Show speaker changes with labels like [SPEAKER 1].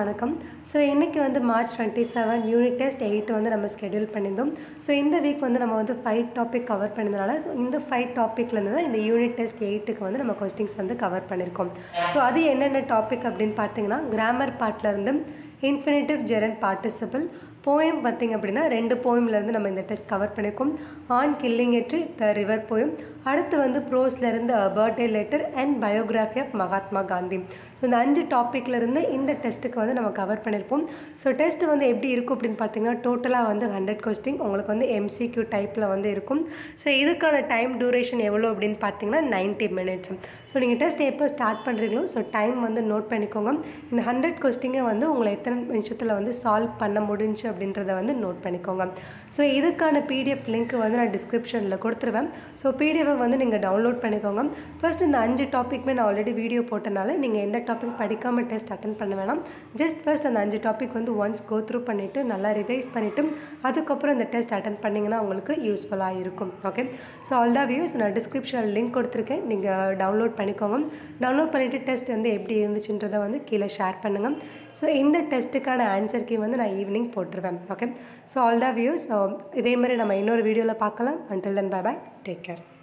[SPEAKER 1] வணக்கம். ஸோ இன்றைக்கி வந்து மார்ச் 27 யூனிட் டெஸ்ட் 8 வந்து நம்ம ஸ்கெடியூல் பண்ணியிருந்தோம். ஸோ இந்த வீக் வந்து நம்ம வந்து 5 டாபிக் கவர் பண்ணதுனால ஸோ இந்த 5 டாப்பிக்லேருந்து தான் இந்த யூனிட் டெஸ்ட் 8க்கு வந்து நம்ம கொஸ்டின்ஸ் வந்து கவர் பண்ணியிருக்கோம். ஸோ அது என்னென்ன டாபிக் அப்படின்னு பார்த்தீங்கன்னா, கிராமர் பார்ட்லேருந்து இன்ஃபினிட்டிவ் ஜெரண்ட் பார்ட்டிசிபிள், போயம் பார்த்திங்க அப்படின்னா 2 போயம்லேருந்து நம்ம இந்த டெஸ்ட் கவர் பண்ணியிருக்கோம். On killing a tree the river poem, அடுத்து வந்து ப்ரோஸ்லேருந்து birthday letter and biography of Mahatma Gandhi. So இந்த 5 டாப்பிக்லேருந்து இந்த டெஸ்ட்டுக்கு வந்து நம்ம கவர் பண்ணியிருப்போம். ஸோ டெஸ்ட் வந்து எப்படி இருக்கும் அப்படின்னு பார்த்தீங்கன்னா, டோட்டலாக வந்து 100 கொஸ்டின் உங்களுக்கு வந்து MCQ டைப்பில் வந்து இருக்கும். ஸோ இதுக்கான டைம் டியூரேஷன் எவ்வளோ அப்படின்னு பார்த்தீங்கன்னா 90 மினிட்ஸ். ஸோ நீங்கள் டெஸ்ட் எப்போ ஸ்டார்ட் பண்ணுறீங்களோ ஸோ டைம் வந்து நோட் பண்ணிக்கோங்க. இந்த 100 கொஸ்டினை வந்து உங்களை எத்தனை நிமிஷத்தில் வந்து சால்வ் பண்ண முடிஞ்சு அப்படின்றத வந்து நோட் பண்ணிக்கோங்க. ஸோ இதுக்கான PDF லிங்க் வந்து நான் டிஸ்கிரிப்ஷனில் கொடுத்துருவேன். ஸோ PDF வந்து நீங்கள் டவுன்லோட் பண்ணிக்கோங்க. ஃபர்ஸ்ட் இந்த 5 டாப்பிக்குமே நான் ஆல்ரெடி வீடியோ போட்டனால நீங்கள் எந்த டாபிக் படிக்காமல் டெஸ்ட் அட்டன் பண்ண வேணாம். ஜஸ்ட் ஃபர்ஸ்ட் அந்த 5 டாபிக் வந்து ஒன்ஸ் கோ த்ரூ பண்ணிவிட்டு நல்லா ரிவைஸ் பண்ணிவிட்டு அதுக்கப்புறம் இந்த டெஸ்ட் அட்டன் பண்ணிங்கன்னா உங்களுக்கு யூஸ்ஃபுல்லாக இருக்கும். Okay, so all the views நான் டிஸ்கிரிப்ஷனில் லிங்க் கொடுத்துருக்கேன், நீங்கள் டவுன்லோட் பண்ணிக்கோங்க. டவுன்லோட் பண்ணிவிட்டு டெஸ்ட் வந்து எப்படி இருந்துச்சுன்றதை வந்து கீழே ஷேர் பண்ணுங்கள். ஸோ இந்த டெஸ்ட்டுக்கான ஆன்சர் கீ வந்து நான் ஈவினிங் போட்டுருவேன். Okay, so all the views இதே மாதிரி நம்ம இன்னொரு வீடியோவில் பார்க்கலாம். Until then bye bye, take care.